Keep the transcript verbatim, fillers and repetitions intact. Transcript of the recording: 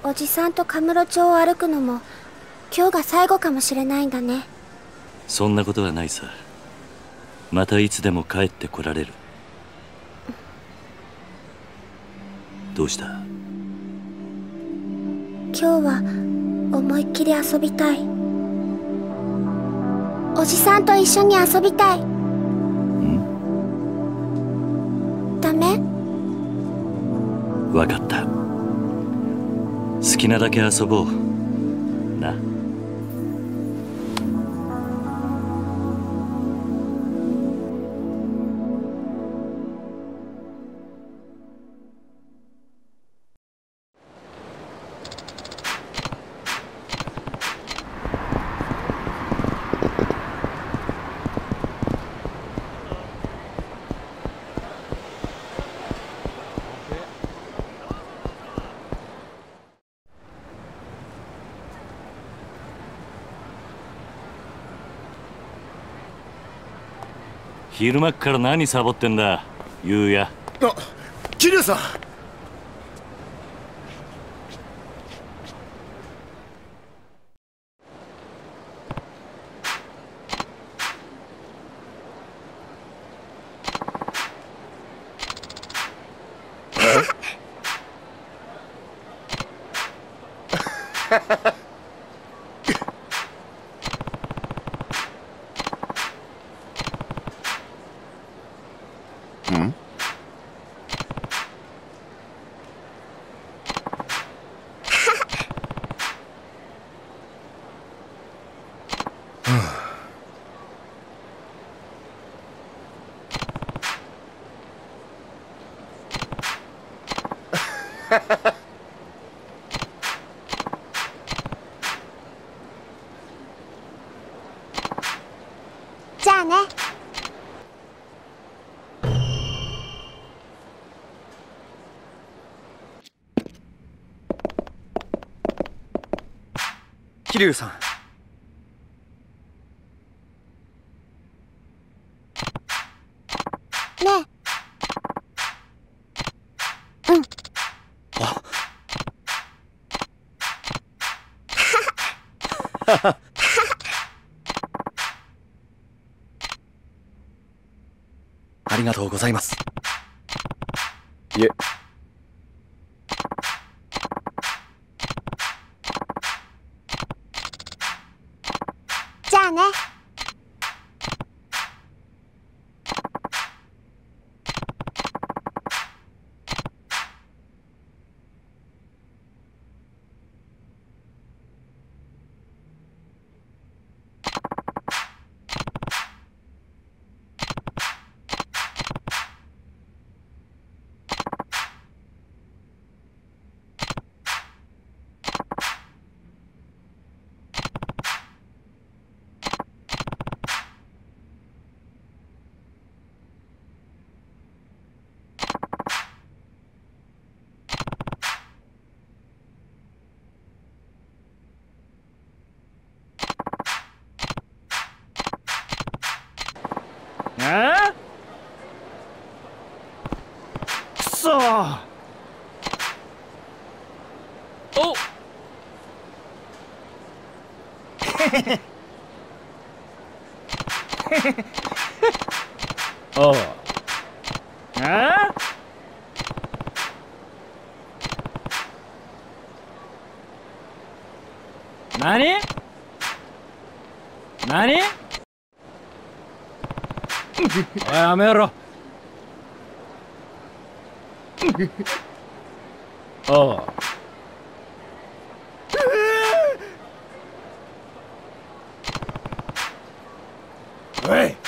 おじさんとカムロ町を歩くのも今日が最後かもしれないんだね。 そんなことはないさ。またいつでも帰ってこられる。どうした？ 今日は思いっきり遊びたい。おじさんと一緒に遊びたい。ん？ダメ？ わかった。好きなだけ遊ぼうな。昼間っから何サボってんだ、ゆうや。 あ、桐生さん。ん？ じゃあね。 桐生さん。 ねえ。うん。 あありがとうございます。いえ。 じゃあね。 ああ？くそー！おっ！おう。ああ？何？何？おい、やめろ。おう。おい。